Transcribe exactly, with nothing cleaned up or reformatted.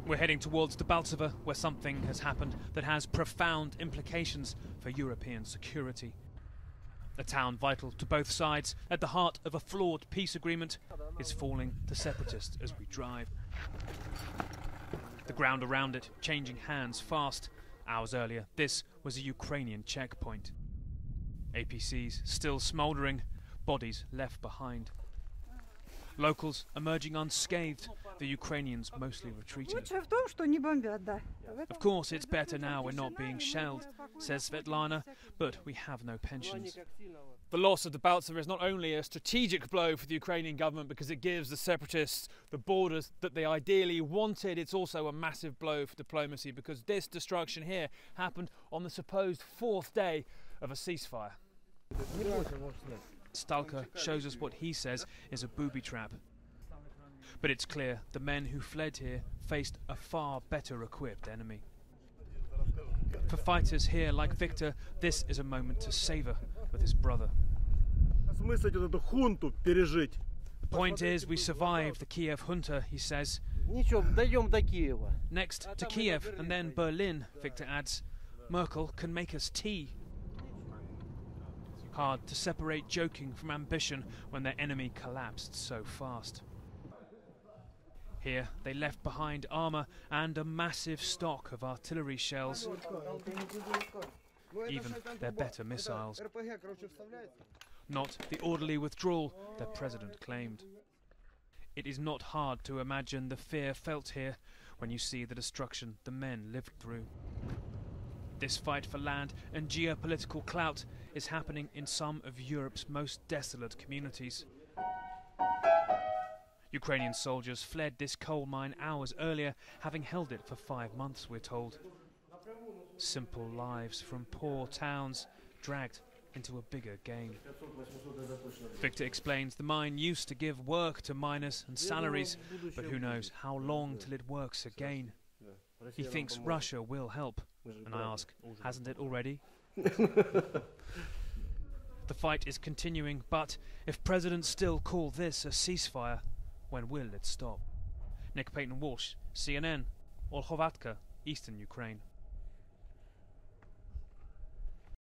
We're heading towards Debaltseve, where something has happened that has profound implications for European security. A town vital to both sides, at the heart of a flawed peace agreement, is falling to separatists as we drive. The ground around it changing hands fast. Hours earlier, this was a Ukrainian checkpoint. A P Cs still smouldering, bodies left behind. Locals emerging unscathed, the Ukrainians mostly retreating. Of course, it's better now we're not being shelled, says Svetlana, but we have no pensions. The loss of Debaltseve is not only a strategic blow for the Ukrainian government because it gives the separatists the borders that they ideally wanted, it's also a massive blow for diplomacy because this destruction here happened on the supposed fourth day of a ceasefire. Stalker shows us what he says is a booby trap. But it's clear the men who fled here faced a far better equipped enemy. For fighters here like Victor, this is a moment to savour with his brother. The point is we survived the Kiev junta, he says. Next to Kiev and then Berlin, Victor adds, Merkel can make us tea. Hard to separate joking from ambition when their enemy collapsed so fast. Here they left behind armour and a massive stock of artillery shells, even their better missiles. Not the orderly withdrawal their president claimed. It is not hard to imagine the fear felt here when you see the destruction the men lived through. This fight for land and geopolitical clout is happening in some of Europe's most desolate communities. Ukrainian soldiers fled this coal mine hours earlier, having held it for five months, we're told. Simple lives from poor towns, dragged into a bigger game. Victor explains the mine used to give work to miners and salaries, but who knows how long till it works again. He thinks Russia will help, and I ask, hasn't it already? The fight is continuing, but if presidents still call this a ceasefire, when will it stop? Nick-Paton-Walsh, C N N, Olchovatka, Eastern Ukraine.